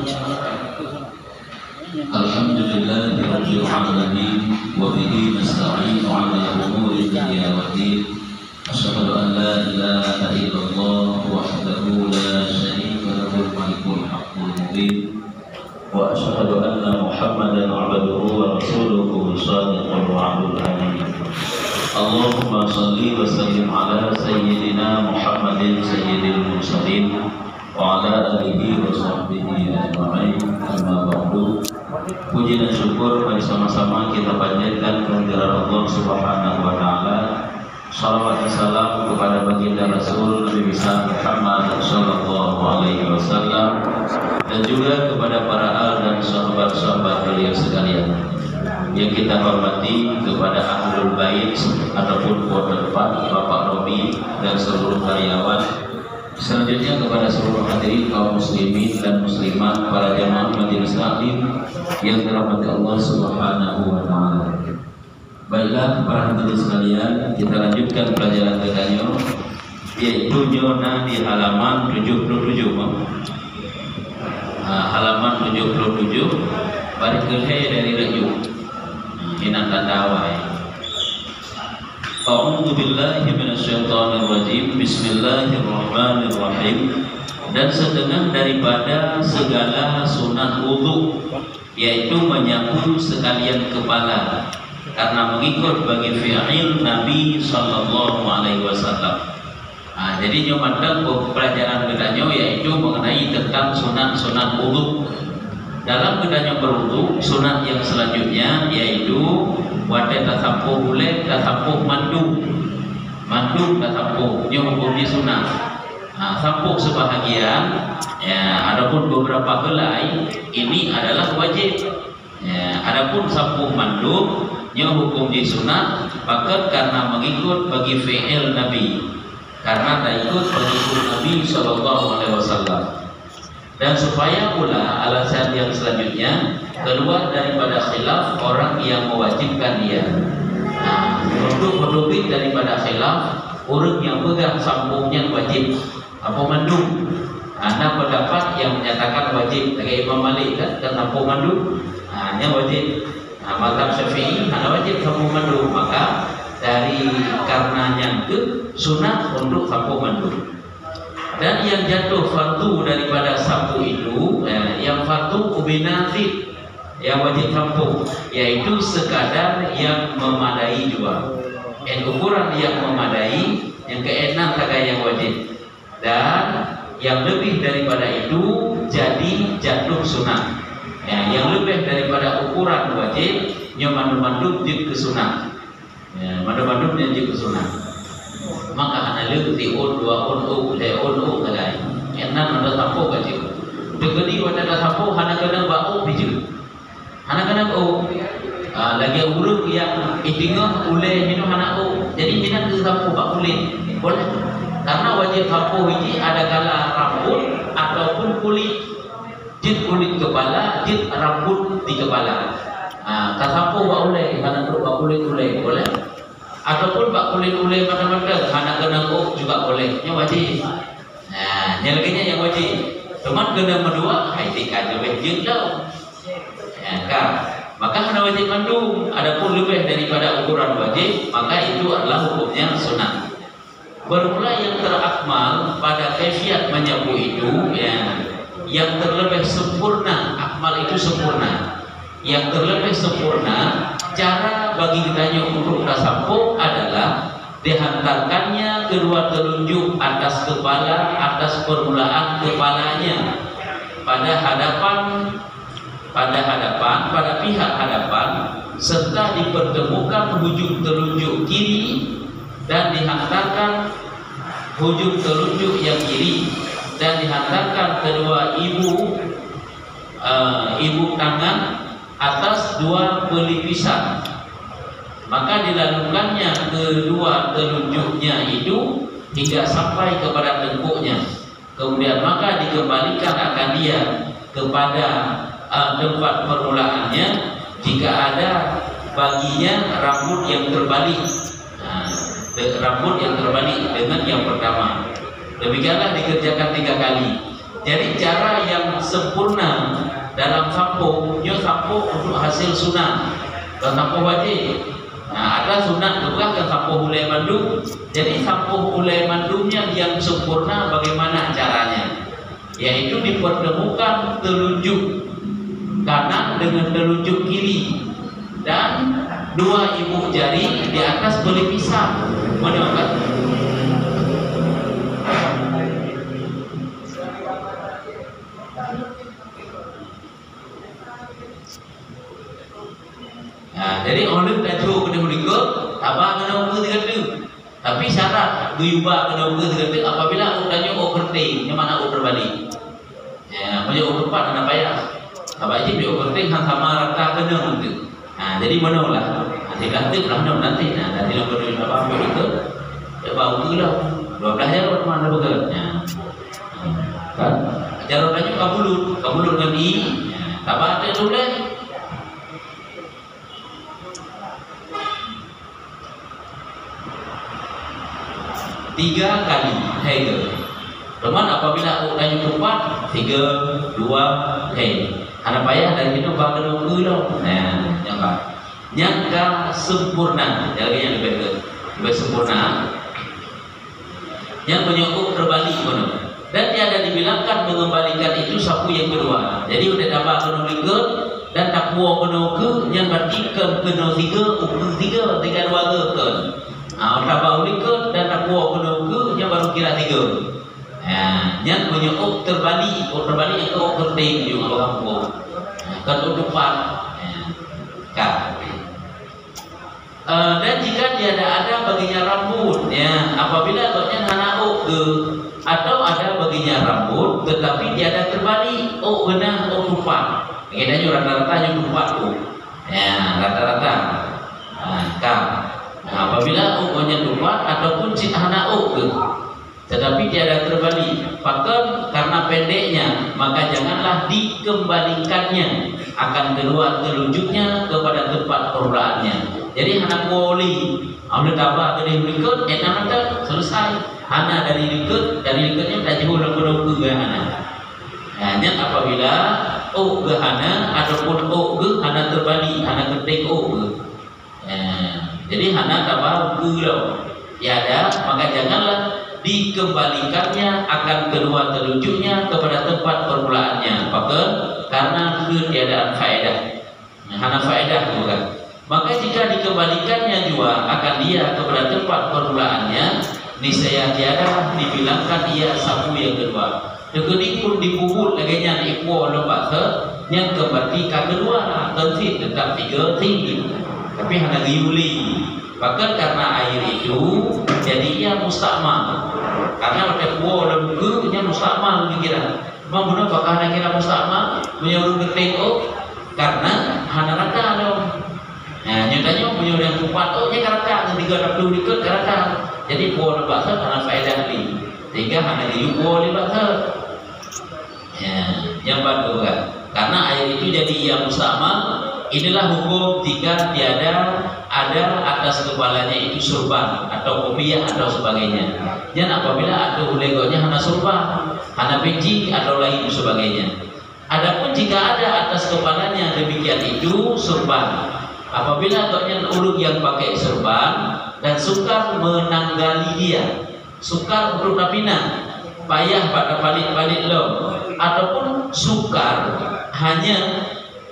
Alhamdulillahi rabbil alamin wa bihi nasta'inu 'ala umuri dunya waddin. Asyhadu an la ilaha illallah wahdahu la syarika lahu al-malikul haqqul mubin wa asyhadu anna Muhammadan 'abduhu wa rasuluhu shadiqul wa'dul amin. Allahumma shalli wa sallim ala sayyidina Muhammadin sayyidil mursalin wa ala alihi wa sahbihi ajma'in. Amma ba'du. Puji dan syukur mari sama-sama kita panjatkan kehadirat Allah Subhanahu wa taala. Shalawat dan salam kepada baginda Rasul Nabi besar Muhammad sallallahu alaihi wasallam dan juga kepada para al dan sahabat-sahabat beliau sekalian. Yang kita hormati kepada Ahlul Bait ataupun keluarga depan Bapak Robi dan seluruh karyawan. Selanjutnya kepada seluruh hadirin kaum muslimin dan muslimat, para jamaah majelis taklim yang dirahmati Allah Subhanahu wa taala. Baiklah para hadirin sekalian, kita lanjutkan pelajaran kita yaitu nyona di halaman 77. Halaman 77 bari kelhe dari rayu. Ina tandawai. A'udzu billahi minasyaitonir rajim. Bismillahirrahmanirrahim. Dan setengah daripada segala sunat wudu yaitu menyapu sekalian kepala karena mengikut bagi fi'il Nabi sallallahu alaihi wasallam. Jadi nyomatan pelajaran kita yaitu mengenai tentang sunat-sunat wudu. Dalam keadaan berwudu, sunat yang selanjutnya yaitu wate tasapuh boleh, tasapuh mandu tasapuh, ini hukumnya sunat. Sapuh sebahagian, adapun beberapa helai ini adalah wajib. Adapun sapuh mandu, ini hukumnya sunat, bahkan karena mengikut bagi fi'il Nabi, karena tak ikut mengikut Nabi Sallallahu Alaihi Wasallam. Dan supaya pula alasan yang selanjutnya keluar daripada khilaf orang yang mewajibkan dia. Untuk menutup daripada khilaf orang yang pegang sampungnya wajib apa mandum. Ada pendapat yang menyatakan wajib, kayak Imam Malik kan sampung mandum, hanya wajib. Mazhab Syafi'i ada wajib sampung mandum, maka dari karenanya ke sunat untuk sampung mandum. Dan yang jatuh fardu daripada sapu itu, yang fardu ubinati, yang wajib sapu, yaitu sekadar yang memadai juga. Yang ukuran yang memadai, yang keenam kagak yang wajib. Dan yang lebih daripada itu jadi jatuh sunat. Yang lebih daripada ukuran wajib, yang mandu-mandu jadi ke sunat. Mandu-mandu jadi ke sunat. Maka analog tiun dua unu leon kalai enam ada sapu kecil tegedi pada ada sapu hana kena bau biju hana kena bau lagi urut yang itingah ule minum hana bau jadi minat ke sapu bak kulit boleh karena wajib sapu ini ada kala rambut ataupun kulit jid kulit kepala jid rambut di kepala kasapu bak ule hana bak kulit ule boleh ataupun bak kulit-kulit mana-mana anak kena juga boleh, yang wajib. Yang lainnya yang wajib. Cuma kena medua, haitikan lebih jenglau. Maka kena wajib mandu. Adapun lebih daripada ukuran wajib, maka itu adalah hukumnya sunat. Bermula yang terakmal pada kaifiat menyapu itu, yang terlebih sempurna, akmal itu sempurna. Yang terlebih sempurna, cara bagi kitanya untuk tasapuh adalah dihantarkannya kedua telunjuk atas kepala, atas permulaan kepalanya pada pihak hadapan serta dipertemukan hujung telunjuk kiri dan dihantarkan hujung telunjuk yang kiri dan dihantarkan kedua ibu tangan atas dua pelipisan, maka dilakukannya kedua telunjuknya itu hingga sampai kepada tengkuknya. Kemudian maka dikembalikan akan dia kepada tempat permulaannya jika ada baginya rambut yang terbalik, rambut yang terbalik dengan yang pertama. Demikianlah dikerjakan 3 kali. Jadi cara yang sempurna sampuk, nyo sampuk untuk hasil sunat. Kalau sampuk wajib, nah, ada sunat juga ke sampuk hulai mandum. Jadi sampuk hulai mandumnya yang sempurna bagaimana caranya? Yaitu dipertemukan telunjuk kanan dengan telunjuk kiri dan dua ibu jari di atas beli pisang. Mana kan? Nah, jadi orang dah cuba kena berikut, abang kena buka tiga tu. Tapi syarat guyuba kena buka tiga tu apabila udahnya overting, yang mana over balik. Ya, punya over part nak bayar. Abang wajib dia overting sama rata kena tu. Nah, jadi mana lah? Nanti kata pernah nanti. Nah, nanti nak kena apa ambil itu, ya bau tu lah. 12 jam mana buka? Ya, kan? Jarurannya kabulut dengan i. Tak ada tu lah. 3 kali hega. Teman apabila ukanya keempat 3, 2 hega. Anak payah dari itu bakal nunggu loh. Nah, yang sempurna. Jadi yang lebih sempurna. Yang menyokong terbalik mana. Dan tiada dibilangkan mengembalikan itu sapu yang kedua. Jadi udah tambah kena ikut dan tak puas kena ke yang berarti kena 3 3 2 ke. Tambah ulikut dan tak puas kena ke yang baru kira 3. Yang menyokong terbalik yang kau penting juga kamu. Kan untuk depan. Dan jika tiada ada baginya rambut, ya, apabila doknya hana ke atau ada baginya rambut tetapi tiada terbalik, benar depan. Kayaknya rata-rata yang depan ya, rata-rata. Apabila banyak depan ataupun cik hana ke tetapi tiada terbalik, maka karena pendeknya maka janganlah dikembalikannya, akan keluar telunjuknya kepada tempat permulaannya. Jadi hana boleh ambil tabak dari berikut, enak selesai. Hana dari ikutnya dah jauh lagu-lagu ke hana. Hanya apabila ke hana ataupun ke hana terbalik, hana ketik ke. Jadi hana tabak ke lo. Tiada, maka janganlah dikembalikannya, akan keluar telunjuknya kepada tempat permulaannya. Maka karena ketiadaan faedah. Hana faedah bukan. Maka jika dikembalikannya juga akan dia kepada tempat permulaannya, niscaya tiada dibilangkan ia sapu yang kedua. Dekeni pun dibubut laganya ikut lepas yang kembali kedua tentu tetap 3 tinggi. Tapi hanya diuli. Maka karena air itu jadi ia mustakmal. Karena pada buah lembu nya mustakmal kira. Memang benar bakal ada kira mustakmal menyuruh keteko karena hana rata dong. Nah, nyatanya punya yang kuat nya karata yang 30 ikut karata. Jadi buah lebat karena faedah ni. Sehingga hanya diukur lebat. Ya, yang baru kan. Karena air itu jadi ia mustakmal. Inilah hukum jika tiada ada atas kepalanya itu surban atau kopiah atau sebagainya. Dan apabila ada ulegonya hana surban, hana benci atau lain sebagainya. Adapun jika ada atas kepalanya demikian itu surban. Apabila doknya urut yang pakai surban dan sukar menanggali dia, sukar untuk napina, payah pada palit-palit lo, ataupun sukar hanya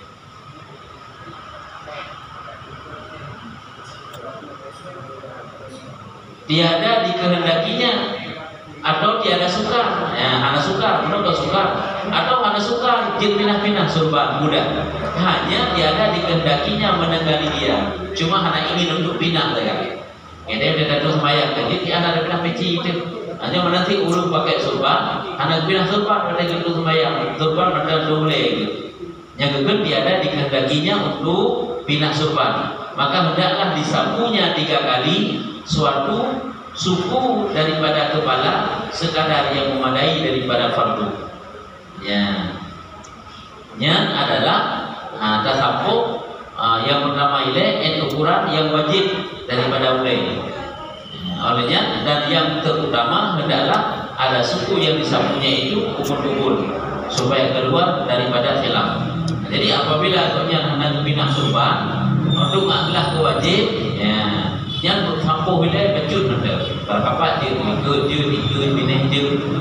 tiada dikehendakinya atau tiada sukar, hana sukar, menurut sukar, atau hana sukar jin pinah-pinah surban mudah, hanya tiada dikehendakinya menanggali dia, cuma hana ingin untuk pinah saja. Ini udah ada semayang, jadi tiada ada pinah peci itu, hanya menanti urut pakai surban, hana pinah surban pada gitu semayang, surban pada boleh. Yang kedua tiada dikehendakinya untuk pinah surban, maka hendaklah disapunya 3 kali suatu suku daripada kepala sekadar yang memadai daripada fardu. Ya, yang adalah tasapu yang pertama ilaih ukuran yang wajib daripada ulai. Olehnya dan yang terutama hendaklah ada suku yang disapunya itu ukur-ukur supaya keluar daripada khilaf. Jadi apabila tuanya hendak pindah surban untuk ngaklah ke wajib, ya, yang bersampuh bila becut nanti berkapat je, ikut pindah je.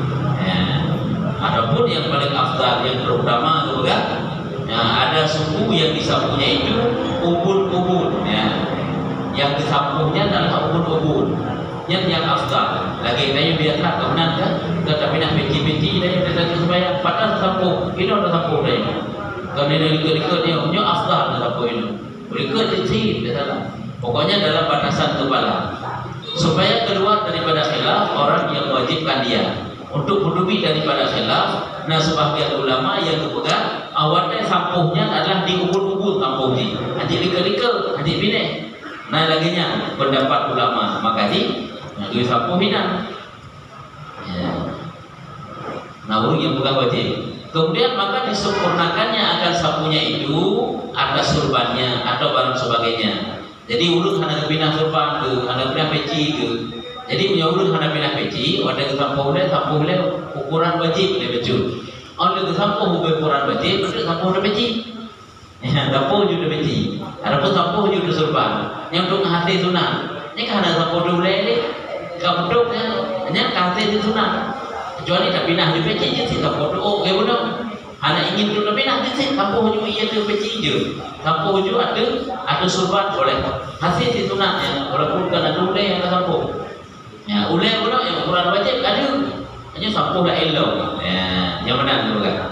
Adapun yang paling afdal, yang terutama tu kan, ya, ada suku yang disampuhnya itu ubun-ubun, ya. Yang disampuhnya adalah ubun-ubun. Yang afdal. Lagi tanya biasa kemudian kan, tetapi nak peci-peci dia kata supaya padahal sampuh, ini ada sampuh dia. Kalau dia ikut dia, punya afdal sampuh ini. Ikut dia salah. Pokoknya dalam batasan kepala. Supaya keluar daripada khilaf orang yang wajibkan dia. Untuk menutupi daripada khilaf, nah sebagian ulama yang berpegang awalnya sampuhnya adalah di ubun-ubun sampuh ni. Haji lika-lika, haji pindah. Nah laginya pendapat ulama maka di duit sampuh hilang. Ya. Nah orang yang bukan wajib. Kemudian maka disempurnakannya akan sapunya itu atas surbannya atau barang sebagainya. Jadi ulun hendak pindah surban ke, hendak pindah peci ke. Jadi punya ulun hendak pindah peci, ada ke sampuh le ukuran wajib le becut. Oleh ke sampuh ukuran wajib, betul sampuh le peci. Ya, sampuh juga peci. Ada pun sampuh juga surban. Yang untuk hati sunat. Ini kan ada sampuh dulu le. Kalau betul ya, hanya hati sunat. Kecuali tak pindah je peci je, sampuh dulu. Oh, ya betul. Anak ingin dulu pindah je, sampuh juga ia tu peci je. Sampuh juga ada surban boleh. Hasil di sunatnya, walaupun kan ada ule yang sampuh. Ya, ule pula yang ukuran wajib ada. Hanya sampuh lah elok. Ya, yang benar tu kan.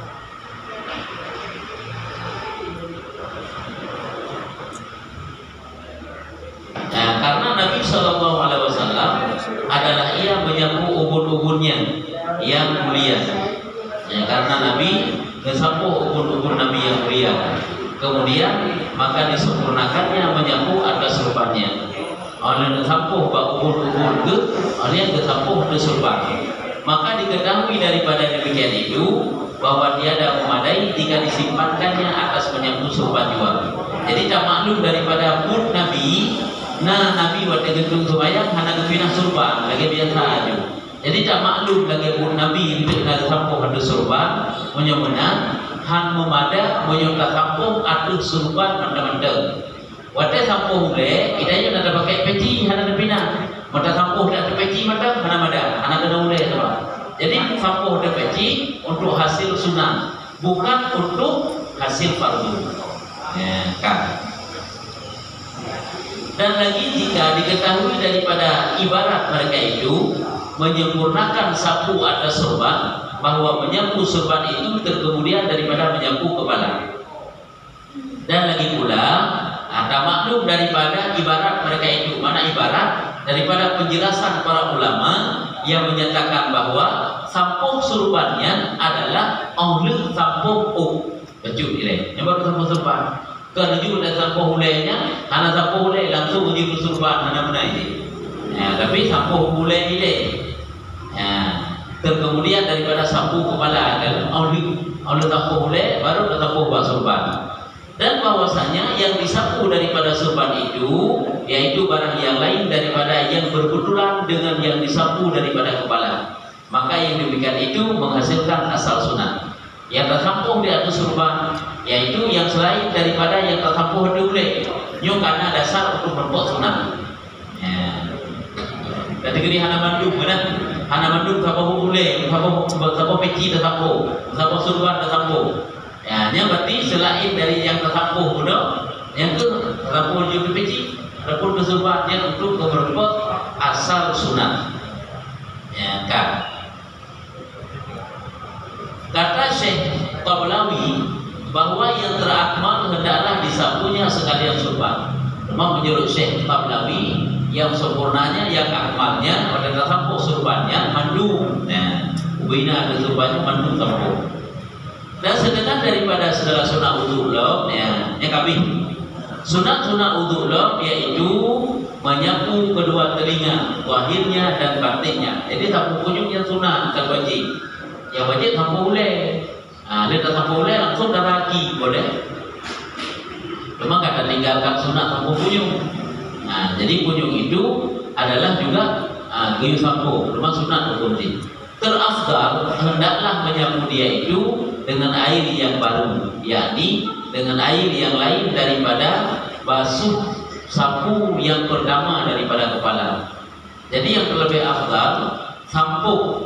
Nah, karena Nabi SAW adalah ia menyapu ubun-ubunnya yang mulia. Ya, karena Nabi menyapu ubun-ubun Nabi yang mulia. Kemudian maka disempurnakannya menyapu atas surbannya. Oleh sampuh bak ubun-ubun ke, oleh sampuh ke surban. Maka diketahui daripada demikian itu bahwa tiada memadai jika disimpankannya atas menyapu surban juga. Jadi tak maklum daripada pun Nabi. Nah Nabi waktu gedung sembahyang hendak pindah surban lagi biasa aja. Jadi tak maklum lagi pun Nabi untuk nak sampuh ada surban menyemena han memada menyota sampuh ada surban manda-manda. Waktu sampuh le, kita nak pakai peci hendak pindah. Mata sampuh ada peci manda mana-mana, anak kena ule sama. Jadi sampuh ada peci untuk hasil sunnah, bukan untuk hasil fardu. Ya, kan. Dan lagi jika diketahui daripada ibarat mereka itu menyempurnakan sapu atas surban, bahwa menyapu surban itu terkemudian daripada menyapu kepala. Dan lagi pula ada maklum daripada ibarat mereka itu, mana ibarat daripada penjelasan para ulama yang menyatakan bahwa sampuh surbannya adalah oleh sampuh becut ini. Yang baru sampuh surban. Kalau juga sampuh hulainya, anak sampuh hulai langsung uji surban mana-mana ini. Ya, tapi sampuh hulai ini, ya, terkemudian daripada sampuh kepala adalah oleh sampuh hulai baru sampuh buat surban. Dan bahwasanya yang disapu daripada surban itu yaitu barang yang lain daripada yang berkebetulan dengan yang disapu daripada kepala. Maka yang demikian itu menghasilkan asal sunat. Yang tersampuh di atas surban yaitu yang selain daripada yang tersampuh di ule. Nyo karena dasar untuk membuat sunat. Ya. Kategori hana mandum kan? Hana mandum sampuh ule, sampuh peci tersampuh, sampuh surban tersampuh. Ya, yang berarti selain dari yang tersampuh muda, yang ke tersampuh juga peci, ataupun kesurban yang untuk memperkuat asal sunat. Ya, kan? Kata Syekh Tablawi bahwa yang terakmal hendaklah disapunya sekalian surban. Memang menurut Syekh Tablawi yang sempurnanya, yang akmalnya pada tersampuh surbannya mandum. Nah, ubina ada surbannya mandum sampuh. Dan sedangkan daripada segala sunat wudu lo, ya kami sunat-sunat wudu lo yaitu menyapu kedua telinga, zahirnya dan batinnya. Jadi sapu kunjung yang sunat dan wajib. Yang wajib sapu ule. Lihat sapu ule langsung darah kaki boleh. Cuma kata tinggalkan sunat sapu kunjung. Jadi kunjung itu adalah juga gayung sapu, cuma sunat hukum. Terafdal hendaklah menyapu dia itu dengan air yang baru, yakni dengan air yang lain daripada basuh sapu yang pertama daripada kepala. Jadi yang terlebih afdal sampo,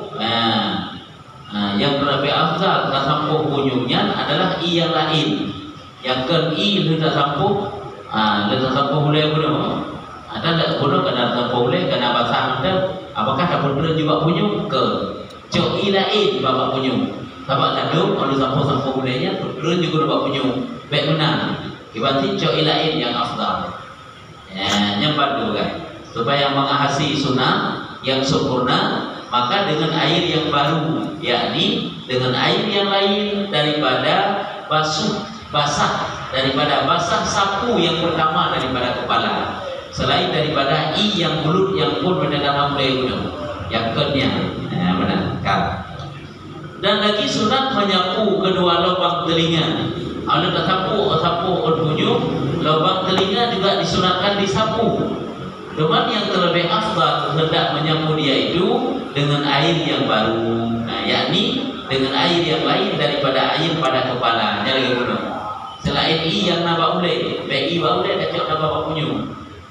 yang terlebih afdal sampo kunyungnya adalah i yang lain. Yang ke i letak sampo, letak sampo boleh guna. Ada tak guna kena sampo boleh kena basah ada. Apakah tak benar juga kunyung ke? Cok i lain bapak kunyung. Sebab ladung kalau sampo bolehnya benar juga bapak kunyung. Baik benar. Berarti cok i lain yang afdal. Yang padu kan, supaya menghasi sunnah yang sempurna, maka dengan air yang baru, yakni dengan air yang lain daripada basah daripada basah sapu yang pertama daripada kepala, selain daripada i yang mulut yang pun dalam mulai gunung yang kenya, benar kan? Dan lagi sunat menyapu kedua lubang telinga. Kalau tak sapu bunyi, lubang telinga juga disunatkan disapu. Cuman yang terlebih afdal hendak menyapu dia itu dengan air yang baru, yakni dengan air yang lain daripada air pada kepala. Jangan guna. Selain i yang nabak ulai, i bak ulai kacau nabak bunyi.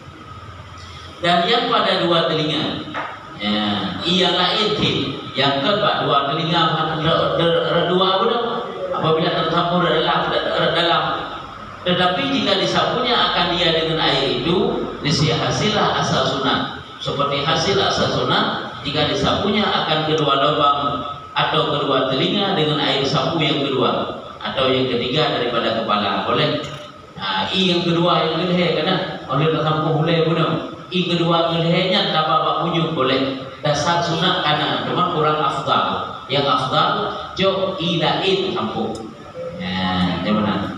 Dan yang pada dua telinga, i yang lain yang kedua dua telinga dua guna. Apabila tercampur dalam, tetapi jika disapunya akan dia dengan air itu, niscaya hasillah asal sunat. Seperti hasil asal sunat, jika disapunya akan kedua lubang atau kedua telinga dengan air sapu yang kedua atau yang ketiga daripada kepala, boleh. I yang kedua yang leher kena, oleh tercampur boleh guna. I kedua lehernya tak apa punyuk boleh. Dasar sunat kanan, cuma kurang afdal. Yang afdal jauh i lain campur. Gimana?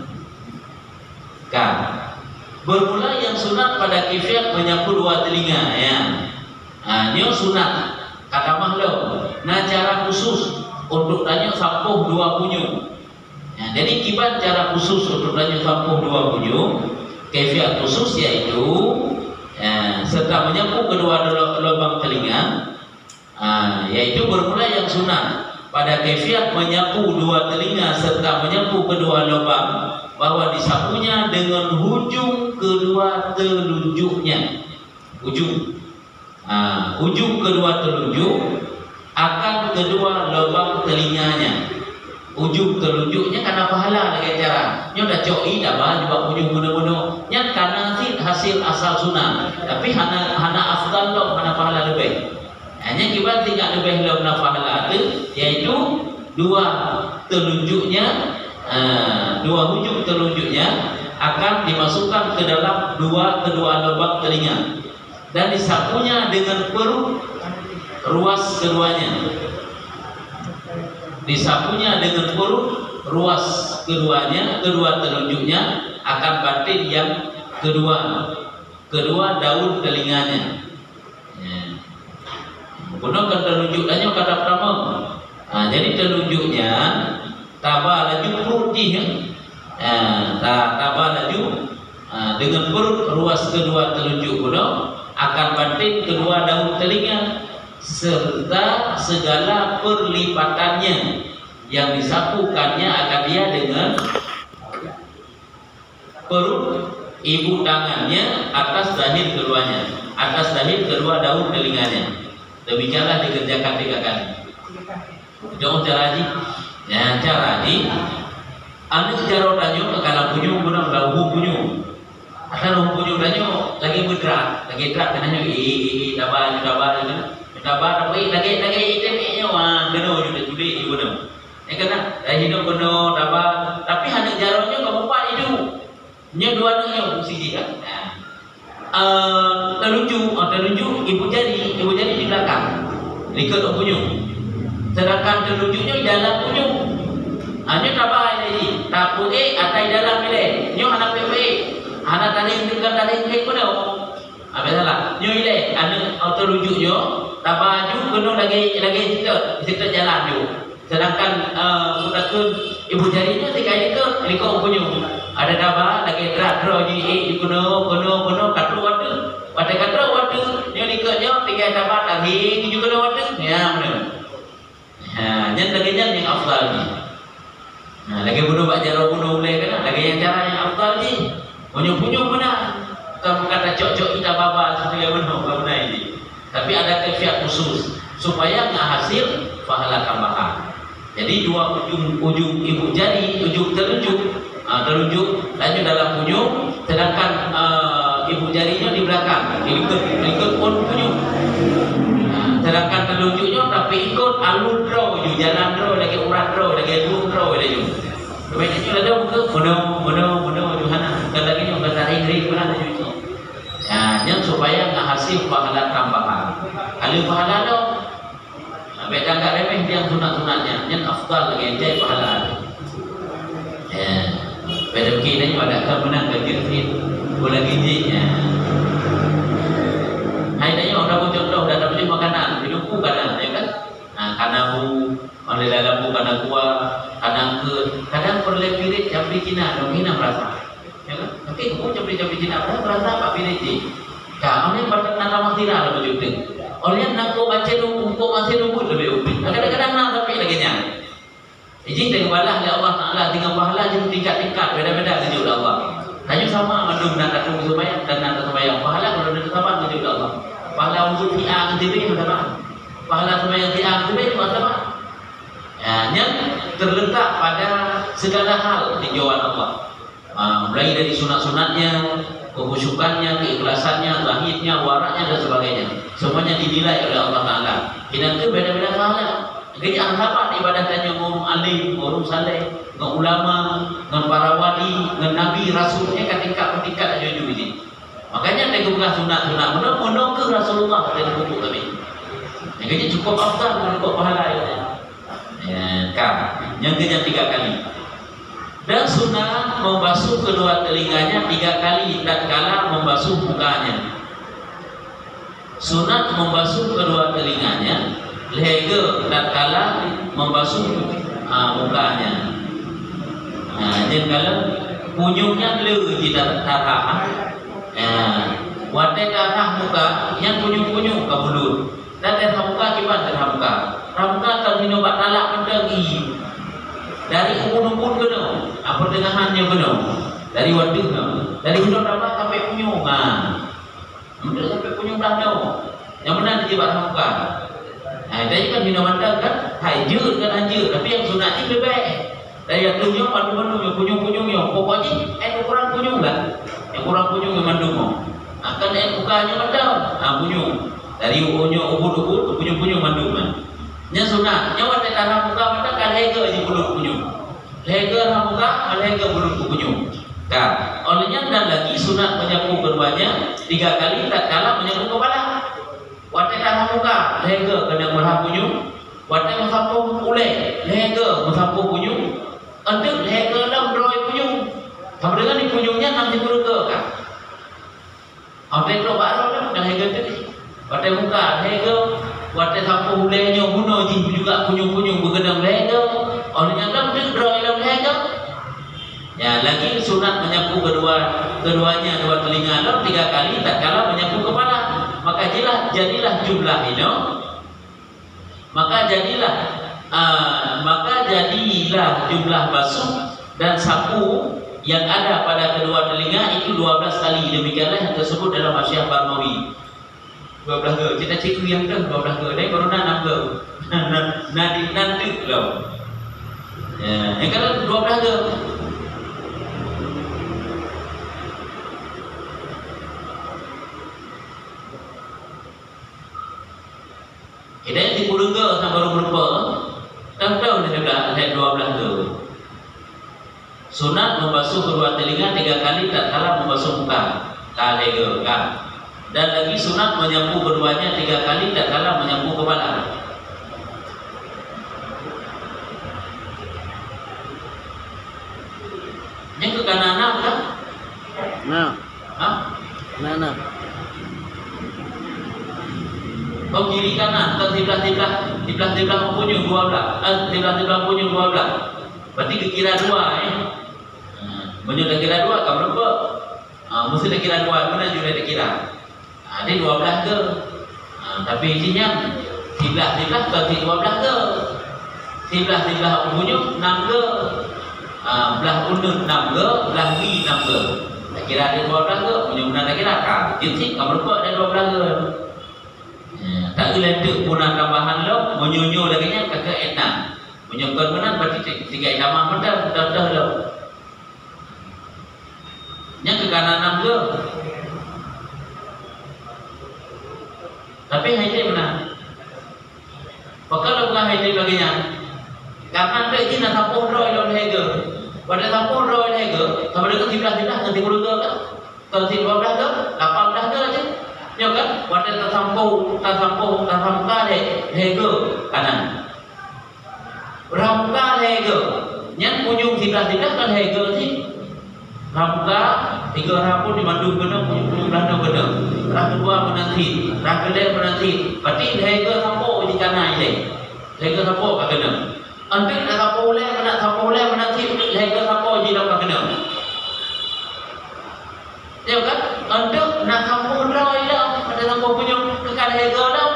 Kan? Bermula yang sunat pada kifiyat menyapu dua telinga, ya. Ini sunat. Kata makhluk. Nah cara khusus untuk tanya sampuh dua punyung. Jadi kibat cara khusus untuk tanya sampuh dua punyung, kifiyat khusus yaitu serta menyapu kedua lubang telinga. Yaitu bermula yang sunat pada kaifiat menyapu dua telinga serta menyapu kedua lubang, bahwa disapunya dengan hujung kedua telunjuknya, ujung kedua telunjuk akan kedua lubang telinganya. Ujung telunjuknya karena pahala dengan cara nya dah coi dah bah juga ujung guna-guna nya karena hasil asal sunnah, tapi hana afdal loh, hana pahala lebih. Hanya kita tidak lebih dalam pahala itu, yaitu dua telunjuknya, dua hujung telunjuknya akan dimasukkan ke dalam kedua lubang telinga dan disapunya dengan perut ruas keduanya. Disapunya dengan perut ruas keduanya, kedua telunjuknya akan batin yang kedua daun telinganya. Gunakan telunjuknya kata pertama. Jadi telunjuknya tabah laju putih, tabah laju dengan perut ruas kedua telunjuk guna akan batin kedua daun telinga serta segala perlipatannya yang disapukannya akan dia dengan perut ibu tangannya atas dahi keduanya, atas dahi kedua daun telinganya. Demikianlah dikerjakan 3 kali. Jangan cara ni, cara ni. Anu cara tanyo kalau punya guna lahu punya. Asal lahu punya tanyo lagi bergerak kenanya dabah lagi itemnya geno jude guna. Kena dah hidup geno dabah tapi hanya jaraknya kamu pak itu. Nya dua nya siji kan. Telunjuk ibu jari di belakang lihat punyung, sedangkan telunjuknya di dalam punyung. Hanya tabah lagi takut atai dalam ile nyo anak pepe anak tadi dengan tadi hek pun apa salah nyo ile anak telunjuknya tabah ju kena lagi kita jalan ju, sedangkan mudahkan ibu jarinya tikai lihat punyung. Ada tabah lagi drag ji kuno katru waduh pada katru waduh yang ikutnya tiga tabah lagi juga waduh ya benar. Yang laginya yang afdal ni Nah, lagi bunuh bak jaro bunuh boleh kan? Lagi yang cara yang afdal ni. Punyung-punyung mana? Kamu kata cok-cok kita baba supaya bunuh benda ini. Tapi ada kaifiat khusus supaya nggak hasil pahala tambahan. Jadi dua ujung ibu jari, ujung telunjuk, lanjut dalam ujung, sedangkan ibu jarinya di belakang, ikut pun ujung. Sedangkan telunjuknya tapi ikut alur draw, jalan draw, lagi urat draw, lagi alur draw lagi. Kemudian ada muka mudah Johana. Kata lagi yang kata Ingrid pernah cuci. Yang supaya nggak hasil pahala tambahan. Kalau pahala lo, beda nggak remeh dia sunat-sunatnya, yang afdal lagi yang pahala. Beda begini pada kemenang kecil-kecil, boleh gizinya. Hai tanya orang contoh dah dapat makanan, hidupku kadang, ya kan? Kanabu, oleh dalam bukan kuah, kadang perlu pirit campur Cina, dong hina merasa. Ya kan? Tapi aku campur Cina, berasa apa pirit ni? Kau ni pada nak ramah tira lah berjuta. Oleh nak kau baca nunggu, kau masih nunggu lebih ubi. Kadang-kadang nak tapi lagi nyang. Jadi dengan balah oleh Allah Taala dengan pahala jadi tingkat-tingkat beda-beda kepada Allah. Hanya sama mandum nak datang sembahyang dan nak sembahyang pahala kalau ada sabar kepada Allah. Pahala untuk tiang TV mana? Pahala sembahyang tiang TV mana? Yang terletak pada segala hal tinjauan Allah. Mulai dari sunat-sunatnya, kehusukannya, keikhlasannya, zahidnya, waraknya dan sebagainya. Semuanya dinilai oleh Allah Taala. Kita itu beda-beda pahala. Jadi sahabat ibadah tanya ngom alim, ngom saleh, ngom ulama, ngom para wali, ngom nabi, rasulnya tingkat-tingkat aja juga ini. Makanya ada kebuka sunat-sunat mudah ke Rasulullah dan buku kami. Jadi cukup afdal untuk pahala ya. Yang ketiga 3 kali. Dan sunat membasuh kedua telinganya 3 kali tatkala membasuh mukanya. Sunat membasuh kedua telinganya lega tatkala membasuh mukanya. Jadi kalau punyungnya le di darah, wadah darah muka yang punyung-punyung ke mulut. Dan darah muka kibat darah muka. Muka kalau minum bat talak mendengi. Dari ubun-ubun kena, pertengahannya kena, dari wadah dari minum darah sampai punyung. Minum sampai punyung dah no. Yang mana dia bat muka. Tadi kan minuman dah kan hajur kan anjur, tapi yang sunat ni lebih baik. Dari yang punyung pandu-pandu yang punyung-punyung yang pokoknya kurang punyung lah. Yang kurang punyung yang mandung. Akan mukanya mandang, punyung. Dari ubun-ubun ke punyung-punyung mandung. Yang sunat, yang wadah tanah muka mandang kan lega je mulut punyung. Lega tanah muka, lega mulut punyung. Kan, olehnya dan lagi sunat menyapu keduanya 3 kali tatkala menyapu kepala. Wadah tanah muka, lega kena merah punyung. Wadah mensapu ulai, lega mensapu punyung. Untuk lega dalam beroi punyung. Sama dengan di punyungnya nanti berke kan. Apa itu baru dah lega tadi. Wadah muka, lega. Wadah sapu ulainya bunuh juga punyung-punyung bergedang lega. Olehnya dalam beroi dalam lega. Ya lagi sunat menyapu keduanya 2 telinga dalam 3 kali tatkala menyapu kepala. Maka jadilah jumlah ini. Maka jadilah jumlah basuh dan sapu yang ada pada kedua telinga itu 12 kali. Demikianlah yang tersebut dalam Masyiah Barmawi. 12 ke. Kita cikgu yang ke 12 ke. Dari baru 6 ke. Nanti loh. Yang kalau 12 ke. Kita yang 10 ke sampai baru berapa. Tahu dia bilang ayat 12 tu. Sunat membasuh kedua telinga 3 kali tatkala membasuh muka. Kalega kan. Dan lagi sunat menyapu keduanya 3 kali tatkala menyapu kepala. Yang ke kanan kan? Nah. Hah? Nah. Oh kiri kanan, kan tibelah punyung 12. Tibelah punyung 12. Berarti ke kira 2 Menyudah kira 2 kan berapa? Mesti dah kira 2, mana juga dah kira. Dia 12 ke. Tapi isinya tibelah ke 12 ke. Tibelah punyung 6 ke. belah undut 6 ge, belah mi 6 ge. Kira ada 12 ge, punya nak kira kan. Jadi kalau berbuat ada 12 ge. Tak letak punah tambahan lo, menyunyo lagi nya kakak enak. Menyokon menang berarti 3 tambah betul lo. Yang ke kanan 6 ge. Tapi haji mana? Kalau bukan haji baginya, karena tak ini nak tampung roy lo haji. Pada tampung roy haji, kalau dia tiba-tiba nanti guru ke kan? Kalau 12 ke, 18 ke aja. Ya kan? Pada tampung deh haji kanan. Ramka haji, yang kunjung tiba-tiba kan haji sih. Ramka 3 rapun di Bandung kena kunjung Bandung kena. Rah kedua menanti, rah kedua menanti. Berarti haga sampo di kanan ini. Haga sampo kat kena. Antik nak sampo le, nak sampo le menanti haga sampo di dalam kena. Ya kan? Antik nak sampo roy lah, ada sampo punya kekan haga lah.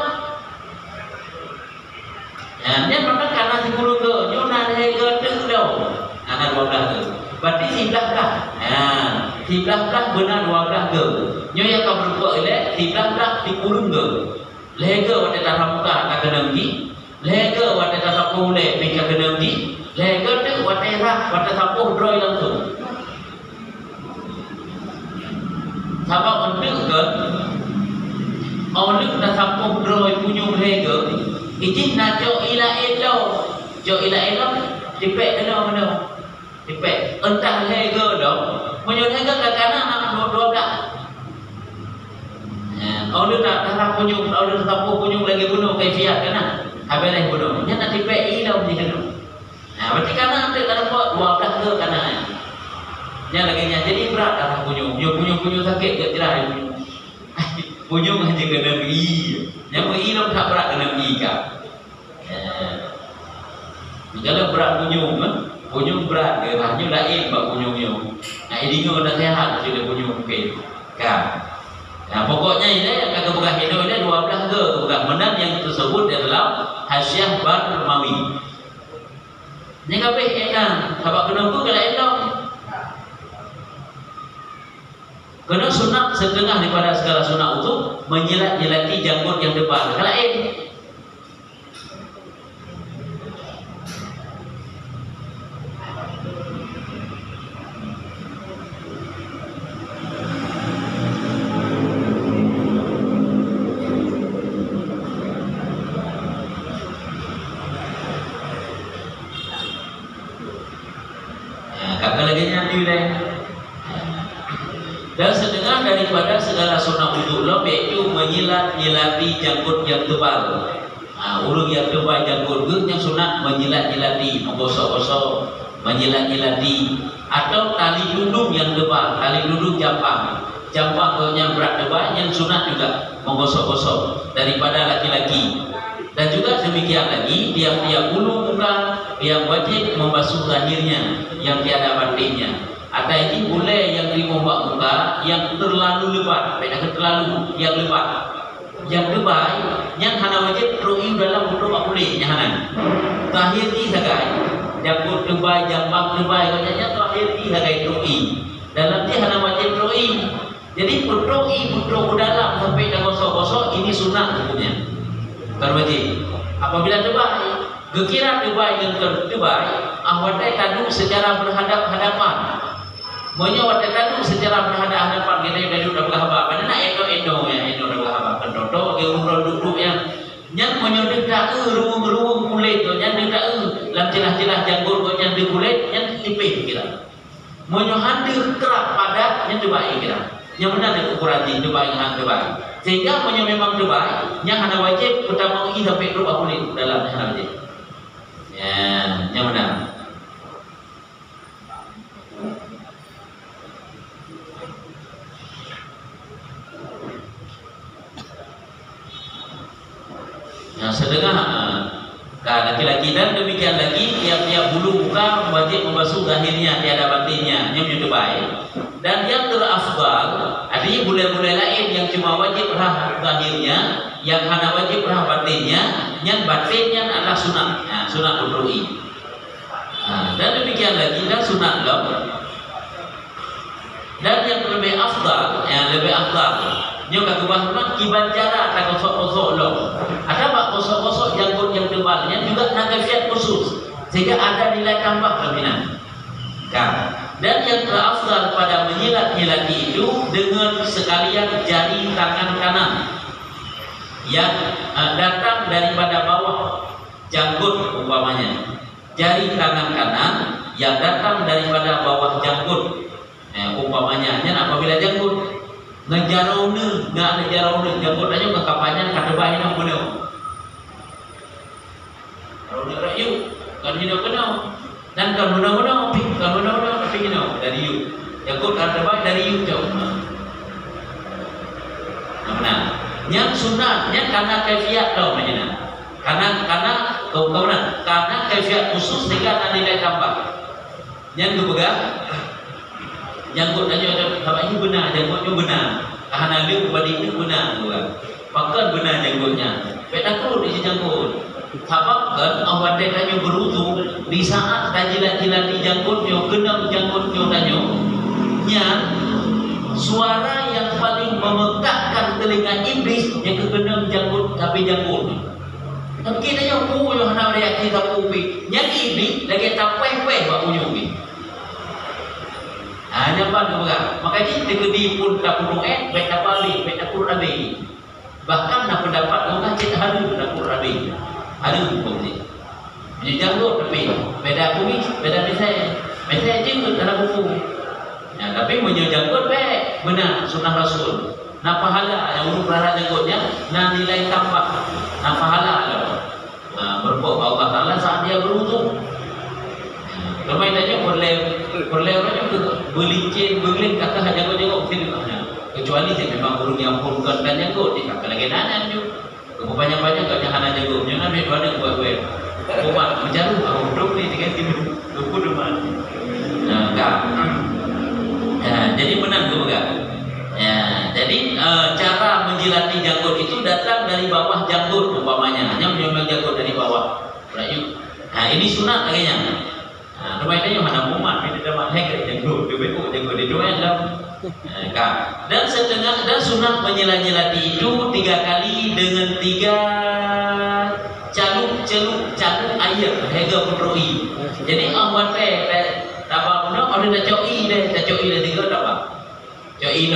Ya, dia mana kanan si guru ke, nyuna haga tu dah. Anak 12 tu. Berarti 11 dah. 11 benar 12 ge. Nyo yang kau berbuat elok 11 dikurung ge. Lega wate tak muka tak kena gi. Lega wate tak sapu le pika kena gi. Lega tu wate rah wate sapu droi langsung. Sabab onduk ke onduk dah sapu droi punyung lega. Ijin nak jo ila elo. Jo ila elo dipek dulu mana. Dipek entah lega dah. Punya lega kat kanan nak 12. Orang tak darah punyung, orang tak tahu punyung lagi bunuh kaifiat kena. Habis lagi bunuh. Nya nak dipek ilau di kena. Berarti kanan ada dalam buat 12 ke kanan. Nya lagi nya jadi berat darah punyung. Yo punyung sakit ke cerah punyung. Punyung hanya kena i. Nya mo ilau tak berat kena i ka. Kalau berat punyung punyung berat ke hanya lain bab punyung yo. Idingo dah sehat sudah punyung ke. Kan. Nah, pokoknya ini kata bukan hidup ini 12 ke bukan menang yang tersebut adalah hasyiah Barmawi. Ini kabeh enak, sebab kenapa kalau enak? Kena sunat setengah daripada segala sunat itu menyilat-nyilati janggut yang depan. Kalau dan setengah daripada segala sunat wudhu lo yaitu menyilat-nyilati janggut yang tebal. Urung yang tebal janggut yang sunat menyilat-nyilati, menggosok-gosok, menyilat-nyilati, atau tali dudung yang tebal, tali dudung jampang yang berat tebal yang sunat juga menggosok-gosok daripada laki-laki. Dan juga demikian lagi tiap-tiap bulu muka yang wajib membasuh lahirnya yang tiada batinnya. Ada ini boleh yang dimombak muka yang terlalu lebat, beda terlalu yang lebat, yang lebay, yang hana wajib roi dalam bentuk apa boleh, yang hana. Terakhir ni sagai, janggut lebay, jambak lebay, katanya terakhir ni sagai roi. Dalam dia hana wajib roi. Jadi roi bentuk dalam sampai dah gosok-gosok ini sunat hukumnya. Bukan wajib. Apabila lebay, gekira lebay yang terlebay, awalnya kandung secara berhadap-hadapan. Monya wadah kandung secara berhadapan-hadapan kita dari udah berhabar. Mana nak endo dah berhabar. Kendodo ke urun duduk yang monya dedak ruang kulit tu yang dedak lam celah-celah janggut tu yang di kulit yang tipis kira. Monya hadir kerak padat yang terbaik kira. Yang benar ada ukuran di terbaik yang terbaik. Sehingga monya memang terbaik yang ada wajib pertama ini sampai rubah kulit dalam yang wajib. Ya, yang benar. Sedangkan laki-laki dan demikian lagi tiap-tiap bulu muka wajib membasuh lahirnya tiada batinnya yang terbaik. Dan yang terafdal artinya bulu-bulu lain yang cuma wajib rah lahirnya yang hanya wajib rah batinnya yang batinnya adalah sunat sunat udhuri. Dan demikian lagi dan sunat lo. Dan yang lebih afdal, nyo kata bahawa kiban cara tak kosok-kosok lo. Ada bak kosok-kosok janggut yang tebalnya juga nak kafiat khusus sehingga ada nilai tambah lebihnya. Dan yang terafdal pada menyilat-nyilat itu dengan sekalian jari tangan kanan yang datang daripada bawah janggut umpamanya. Jari tangan kanan yang datang daripada bawah janggut. Umpamanya apabila janggut ngejarone, nggak ada jarone, janggut aja ke kapannya kata bayi nak benar. Kalau dia rayu, kan dia benar. Dan kan benar-benar, tapi gino dari you. Janggut kata bayi dari you jauh. Nah, yang sunatnya karena kafiat tau macam karena karena kafiat khusus sehingga ada nilai tambah. Yang kepegang janggut aja apa ini benar, janggutnya benar. Karena dia kepada itu benar juga. Pakai benar janggutnya. Beda perlu di janggut. Sebab kan awak tanya beruzu di saat jilat-jilat di janggutnya, genang janggutnya tanya, suara yang paling memekakkan telinga iblis yang kegenang janggut tapi janggut. Tapi kita yang yang hendak reaksi tak ubi, yang iblis lagi tak peh-peh buat ubi. Hanya apa juga, makanya di pun tak perlu baik tak balik, baik tak perlu rabi. Bahkan nak pendapat orang cita halu tak perlu rabi, halu pun ni. Jadi janggut tapi beda kumis, beda mesej je dalam buku. Ya, tapi menyejanggut baik, benar sunnah Rasul. Nak pahala yang urut pelihara janggutnya, nak nilai tambah, nak pahala lah. Berbuat Allah Taala saat dia berwudu. Ramai tanya boleh orang juga berlincin bergeling kata janggut sini mana. Kecuali saya memang guru yang purkan dan janggut di kakak lagi nanan tu. Banyak-banyak kat jangan janggut. Jangan ambil mana buat. Buat menjaru aku duduk ni dengan sini. Duduk rumah. Jadi benar tu enggak? Ya, jadi cara menjilati janggut itu datang dari bawah janggut umpamanya. Hanya memang janggut dari bawah. Rayu. Ini sunat akhirnya. Rumah itu yang mana umat kita dapat hek janggut, janggut di dua yang dan setengah dan sunat menyela-nyelati itu 3 kali dengan 3 caluk air hega petroi. Jadi awak apa benda ada dah coi dah 3 apa? Coi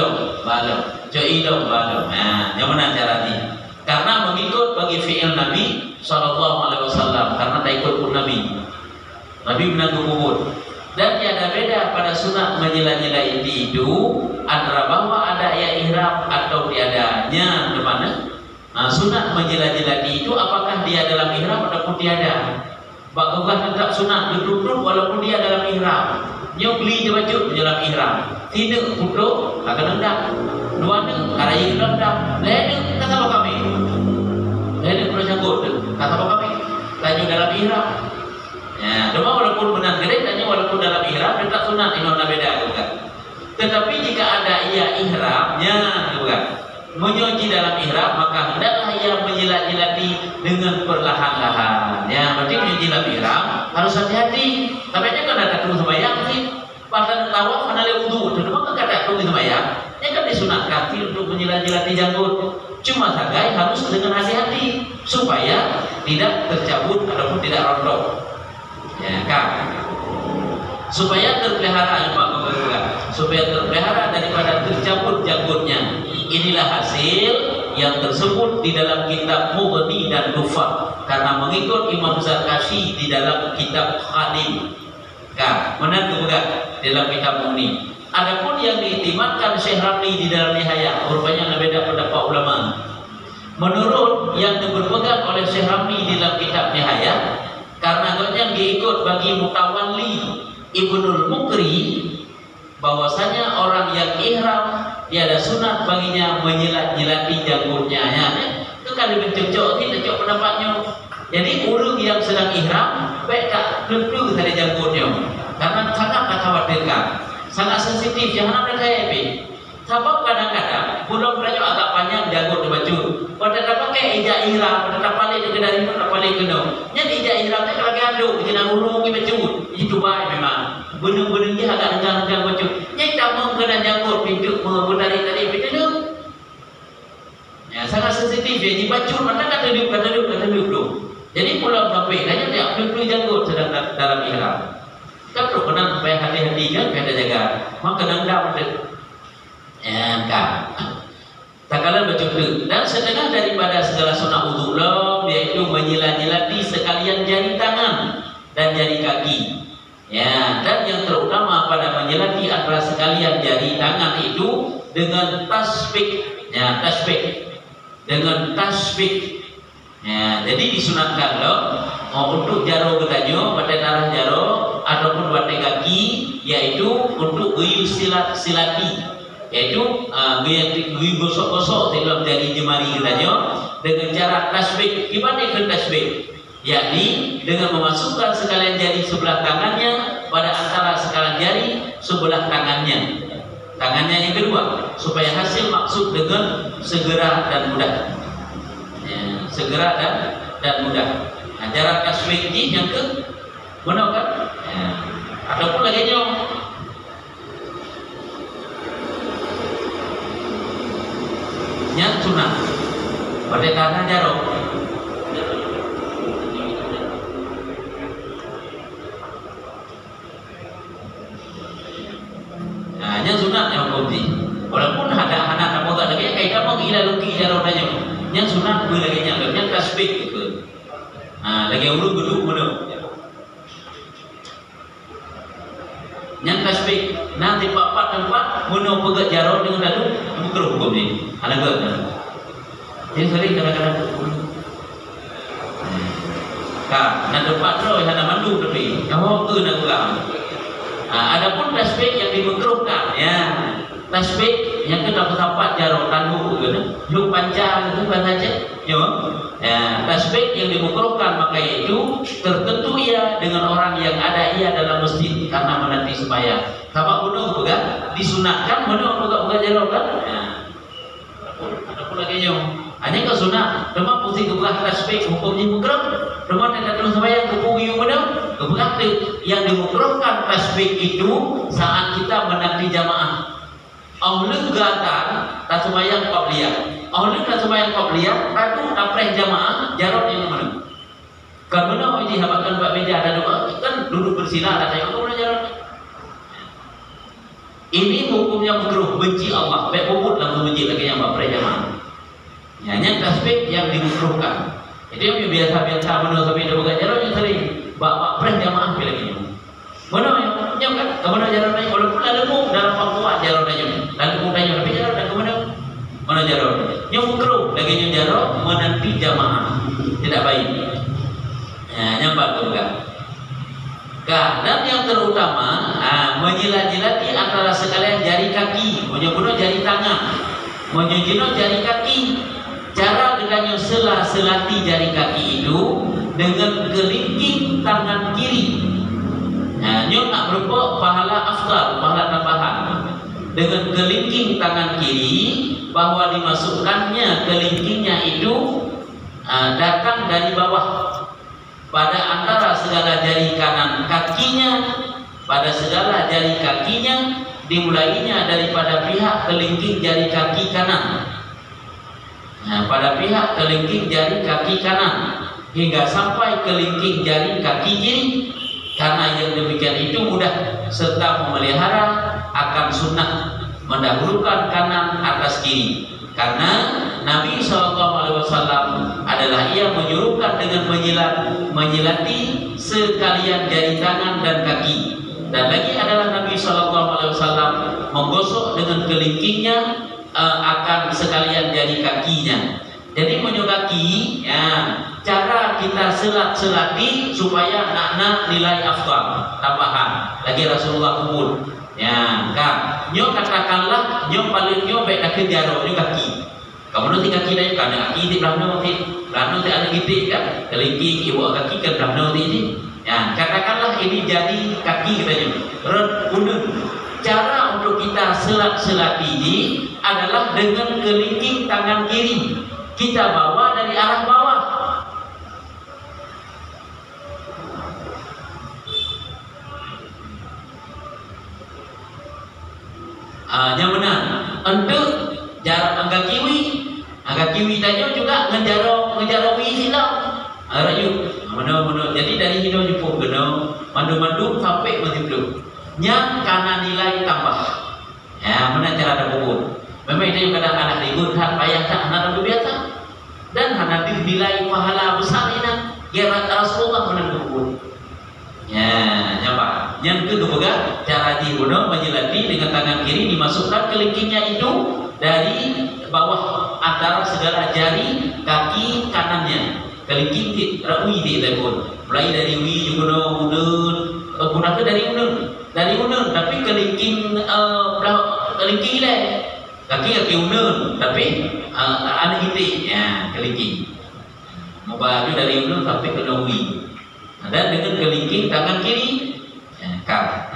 dong balong. Yang mana cara ni? Karena mengikut bagi fi'il Nabi SAW karena tak ikut pun Nabi menanggung kubur. Dan tiada beda pada sunat menyela-nyela itu antara bahwa ada ayat ihram atau tiadanya. Di mana? Sunat menyela-nyela itu apakah dia dalam ihram ataupun tiada. Baguslah tetap sunat duduk walaupun dia dalam ihram. Nyo beli je baju dalam ihram. Tidak duduk akan hendak. Dua ni karaya hendak. Lain kata apa kami? Lain perlu janggut. Kata apa kami? Laju dalam ihram. Ya, cuma walaupun benar gerik, tanya walaupun dalam ihram tetap sunat ini ada beda juga. Tetapi jika ada ia ihramnya juga menyuci dalam ihram, maka hendaklah ia menjilat-jilati dengan perlahan-lahan. Ya, berarti menyuci dalam ihram harus hati-hati. Tapi kan ada tunggu sembahyang sih. Pada tawaf mana le wudu, cuma kan ada tunggu sembahyang. Ini kan disunatkan untuk menjilat-jilati janggut. Cuma saja harus dengan hati-hati supaya tidak tercabut ataupun tidak rontok. Ya kan, supaya terpelihara supaya terpelihara daripada tercabut janggutnya. Inilah hasil yang tersebut di dalam kitab Mughni dan Tufah, karena mengikut Imam Zarkashi di dalam kitab Khadim kan, menang juga dalam kitab Mughni. Adapun yang diiktimatkan Syekh Ramli di dalam Nihayah, rupanya beda pendapat ulama. Menurut yang berpegang oleh Syekh Ramli di dalam kitab Nihayah, karena yang diikut bagi Mutawalli Ibnul Mukri, bahwasanya orang yang ihram tiada sunat baginya menjilat-jilati janggutnya. Ya, itu kan lebih cocok pendapatnya. Jadi orang yang sedang ihram baik tak tentu tadi janggutnya, karena sangat khawatirkan, sangat sensitif, jangan ada kayak Sebab kadang-kadang pulau Melayu agak panjang janggut dibaca. Pada tak pakai ijak ihram, pada tak balik ke dari pun tak balik ke no. Nya ijak ihram ni kalau gaduh kita nak urung baca. Itu baik memang. Benar-benar dia agak enggang-enggang baca. Nya tak mau kena janggut pintu bertarik-tarik pintu tu. Ya, sangat sensitif dia dibaca mata kata duduk tu. Jadi pulau sampai tanya dia perlu janggut sedang dalam ihram. Kan perlu kena supaya hati-hati kan, supaya ada jaga. Maka dendam tu. Kan. Tak kala baca tu. Dan setengah daripada segala sunat wudu yaitu menyilat-nyilati sekalian jari tangan dan jari kaki. Ya, dan yang terutama pada menyilati antara sekalian jari tangan itu dengan tasbih. Ya, tasbih. Dengan tasbih. Ya, jadi disunatkan untuk jaro gedanyo pada darah jaro ataupun pada kaki, yaitu untuk guyur silati, yaitu guyur gosok-gosok dalam jari jemari gedanyo dengan cara tasbih. Gimana dengan tasbih? Yakni dengan memasukkan sekalian jari sebelah tangannya pada antara sekalian jari sebelah tangannya yang kedua, supaya hasil maksud dengan segera dan mudah. Ya, segera dan mudah. Nah, jarak tasbih ini yang ke mana kan? Ya. Ataupun lagi nyong yang sunat pada tangan jaro. Nah, yang sunat yang kunci. Walaupun ada anak tak mau tak lagi, kita mau gila luki jaro tanya. Yang sunat boleh lagi yang tasbih itu. Nah, lagi urut dulu mana? Yang tasbih nanti tempat mana pegat jaro dengan lalu makruh hukum ni. Ada ke? Yang sering kadang-kadang. Nak tempat tu yang nak mandu tapi, jawab ke nak pulang. Adapun tasbih yang dimakruhkan, ya. Tasbih yang kena bertempat jaro tandu ke lu panjang itu kan saja ya. Tasbih yang dimakruhkan maka itu tertentu ia dengan orang yang ada ia dalam masjid karena menanti sembahyang. Sama bunuh juga disunatkan bunuh buka jaro kan ya. Adapun lagi hanya ke sunat cuma pusing kebelah tasbih hukumnya makruh cuma tidak terus sembahyang kepugi bunuh kebelah yang dimakruhkan tasbih itu saat kita menanti jamaah. Aulun gatan tak sembahyang qabliyah. Aulun tak sembahyang qabliyah, aku apreh jamaah jarot yang mana? Kan mana ini habakan Pak meja ada doa, kan duduk bersila ada yang mana jarot. Ini hukumnya makruh, benci Allah. Baik bubut langsung benci lagi yang apreh jamaah. Hanya tasbih yang dimakruhkan. Itu yang biasa-biasa mana sampai ada bukan jarot yang sering. Bapak apreh jamaah lagi. Mana yang kan? Kemana jalan naik? Walaupun ada mu dalam pangkuan jalan naik, lalu mu tanya tapi jalan dan kemana? Mana jalan? Yang makruh lagi yang jalan menanti jamaah tidak baik. Yang bagus kan? Dan yang terutama menjilat-jilati antara sekalian jari kaki, menyebutnya jari tangan, menyebutnya jari kaki. Cara dengannya selati jari kaki itu dengan kelingking tangan kiri. Nyok nak berupa pahala afdal, pahala tambahan dengan kelingking tangan kiri, bahwa dimasukkannya kelingkingnya itu datang dari bawah pada antara segala jari kanan kakinya, pada segala jari kakinya, dimulainya daripada pihak kelingking jari kaki kanan, pada pihak kelingking jari kaki kanan hingga sampai kelingking jari kaki kiri. Karena yang demikian itu mudah serta memelihara akan sunnah mendahulukan kanan atas kiri. Karena Nabi SAW adalah ia menyuruhkan dengan menyilati sekalian jari tangan dan kaki. Dan lagi adalah Nabi SAW menggosok dengan kelingkingnya akan sekalian jari kakinya. Jadi menyulati cara kita selati supaya nak nilai afdal tambahan lagi Rasulullah kubur kan nyo katakanlah nyo paling nyo baik nak jaro nyo kaki kamu nanti kaki dah kan kaki di belakang nanti ada gitu kan kelingking ibu kaki kan belakang ini katakanlah ini jadi kaki katanya unun cara untuk kita selat ini adalah dengan kelingking tangan kiri. Kita bawa dari arah bawah. Yang benar untuk jarak angka kiwi tanya juga ngejaro silau rayu mana jadi dari hidung jepuk geno mandu sampai begitu yang karena nilai tambah ya mana cara ada bubur memang itu kadang anak libur hak payah tak anak biasa dan anak nilai pahala besar ini gerak Rasulullah mana bubur ya nyapa yang kedua cara dibunuh menjelati dengan tangan kiri dimasukkan kelingkingnya itu dari bawah antara segala jari kaki kanannya kelingking rawi di telepon mulai dari wi juga unun punah dari unun tapi kelingking kelingking le kaki unun tapi ada gede ya kelingking mau baju dari unun sampai ke wi dan dengan kelingking tangan kiri kak.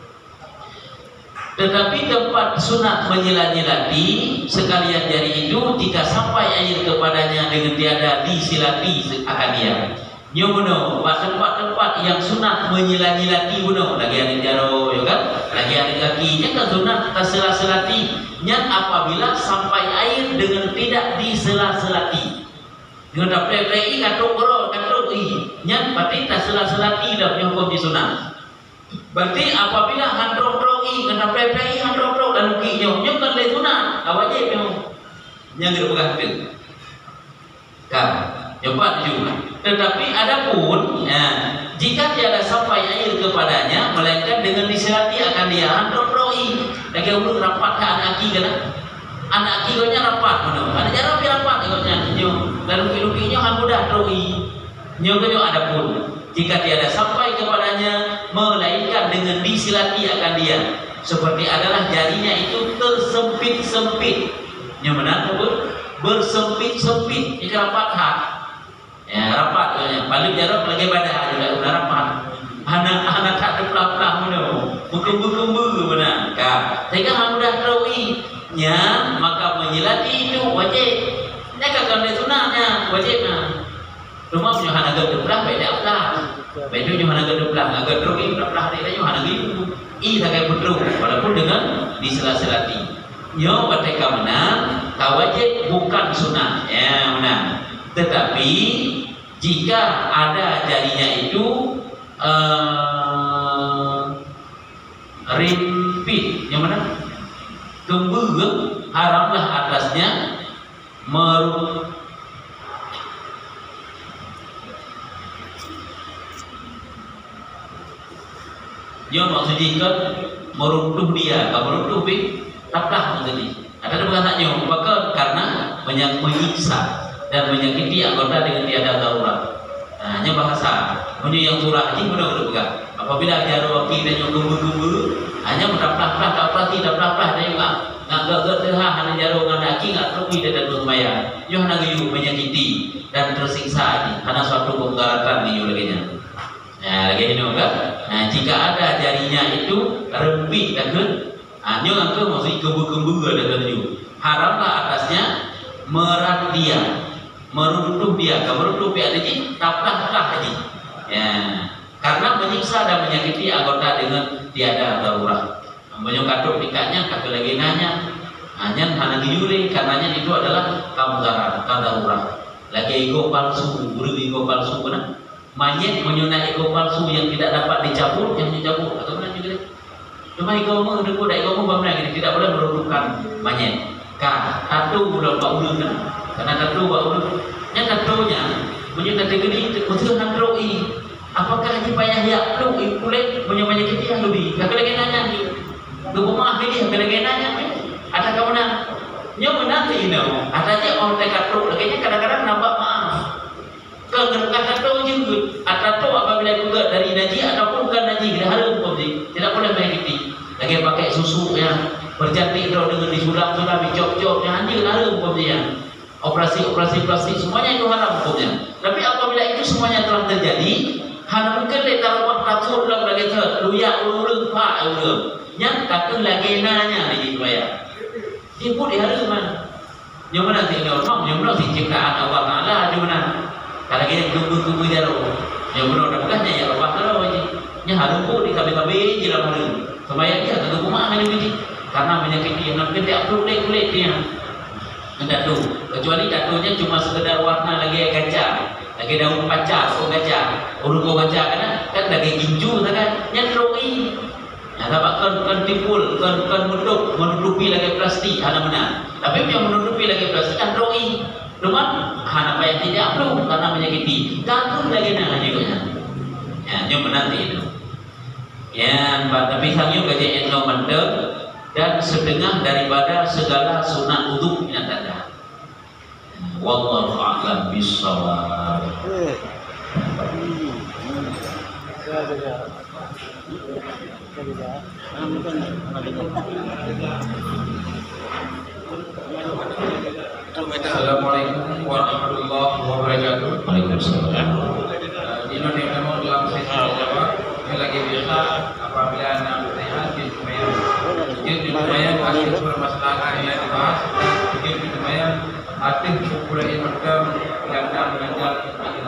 Tetapi tempat sunat menyilati sekalian jari itu jika sampai air kepadanya dengan tiada disilati akan dia. Nyomono tempat-tempat yang sunat menyilati buno lagi ada jaro, ya kan? Lagi ada kakinya kan sunat terselat-selati. Yang apabila sampai air dengan tidak disela-selati. Dengan dapat katuk yang berarti terselat-selati dah hukum di sunat. Berarti apabila handrong-rongi kena play handrong-rong dan kinyong nyok kan letuna awak je yang berpegang kan coba juga tetapi adapun ya, jika tiada sampai air kepadanya melainkan dengan diselati akan dia handrong-rongi lagi ulun rapat ke anak ki anak ki nya rapat mana ada jarak rapat ikutnya nyok dan luki-lukinya kan mudah rongi nyok adapun jika tiada sampai kepadanya melainkan dengan disilati akan dia seperti adalah jarinya itu tersempit-sempit yang benar bersempit-sempit ini rapat hak ya rapat paling jarak lagi badan juga udah rapat anak tak terpelah-pelah buku-buku benar kak sehingga mudah rawi nya maka menyilati itu wajib nya kakak sunahnya wajibnya rumah punya anak gedeblah beda belah beda punya anak gedeblah agak drogi belah dia punya anak ibu tak betul walaupun dengan disela-selati nyo mereka menang wajib bukan sunah ya menang tetapi jika ada jarinya itu rimpit yang mana kembung haramlah atasnya yang maksud jika meruntuh dia, kalau meruntuh taplah menjadi. Ada berkatanya, maka karena menyiksa dan menyakiti anggota dengan tiada darurat. Hanya bahasa, punya yang surah ini mudah pegang. Apabila jaro aki dan yang gumbu hanya mendaplah tidak dan juga nggak hanya jaro ngandaki nggak rugi dan bermaya. Yo hanya menyakiti dan tersiksa karena suatu penggaratan di yulegenya. Nah, lagi ini enggak. Nah, jika ada jarinya itu rempit dan nyo angke maksud kembu-kembu ada tujuh. Haramlah atasnya merat dia, meruntuh dia. Kalau meruntuh dia tadi taplah haji. Ya, karena menyiksa dan menyakiti anggota dengan tiada darurat. Menyokatuk pikatnya kata lagi nanya. Hanya diure karenanya itu adalah kamudarat, darurat. Lagi ego palsu, guru ego palsu benar. Mayat menyunat ego palsu yang tidak dapat dicabut, yang dicabut atau mana juga. Cuma ego mu deku dak ego mu bagaimana tidak boleh meruntuhkan mayat. Tatu udah pak ulun kan, karena tatu pak ulun. Yang tatunya menyunat kategori unsur handroi. Apakah ini payah ya? Lu kulit punya banyak kita lebih. Kakak lagi nanya ni, lu maaf ini, kakak lagi nanya ni. Ada kamu nak? Nyo nanti ini, ada je orang dekat lu. Lagi kadang-kadang nampak maaf. Kata tu juga, atau apabila juga dari naji ataupun bukan naji, kita harus tidak boleh mengikuti. Lagi pakai susu yang berjantik dengan disulam-sulam, dicop-cop, yang anjing harus hukumnya. Operasi plastik semuanya itu haram hukumnya. Tapi apabila itu semuanya telah terjadi, Hana mungkin le tahu apa katur lam lagi ter, luya ulur pak ulur. Yang takkan lagi nanya di saya. Dia pun dia harus mana? Yang mana tinggal orang, yang mana ciptaan Allah Taala, yang mana? Kalau kita tunggu dia loh. Yang mana dapatnya ya Allah Taala aja. Yang harus pun dikabe-kabe jelas hari. Supaya dia tentu kumah hari ini. Karena menyakiti yang namanya dia kulit dia. Datu, kecuali datunya cuma sekedar warna lagi kaca. Lagi daun pacar, kaca, urut kaca kan lagi ginju kan, yang roi. Nah, dapat kan timbul, kan menutupi lagi plastik, hana mana. Tapi yang menutupi lagi plastik kan roi. Cuma hana payah tidak perlu karena menyakiti. Gantung lagi nah juga. Ya, yang menanti itu. Yang tapi sangyong gaji endo mendem dan setengah daripada segala sunat wudhu yang ada. Wallahu a'lam bishawab. Assalamualaikum warahmatullahi wabarakatuh. Waalaikumsalam. Ini memang dalam sesi jawab yang lagi biasa apabila anak sehat di lumayan aktif permasalahan yang dibahas, lumayan aktif populer yang mengajar